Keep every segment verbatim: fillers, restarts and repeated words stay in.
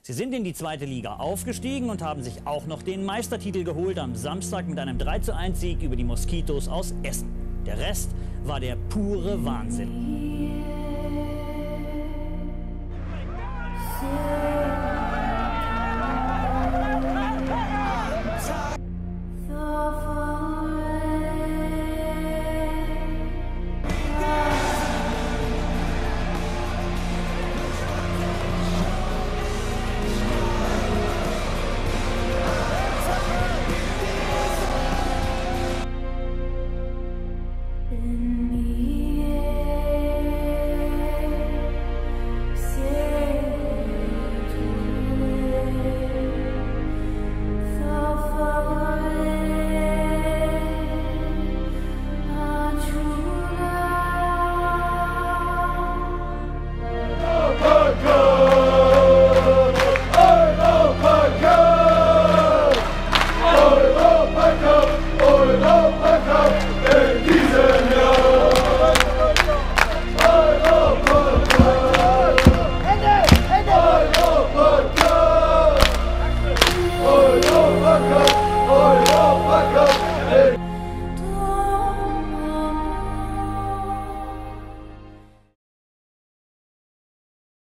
Sie sind in die zweite Liga aufgestiegen und haben sich auch noch den Meistertitel geholt am Samstag mit einem drei zu eins Sieg über die Moskitos aus Essen. Der Rest war der pure Wahnsinn.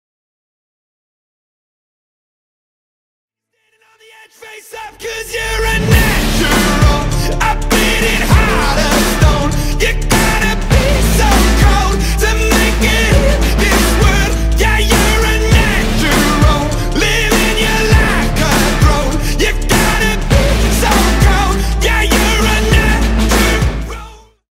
Face up, 'cause you're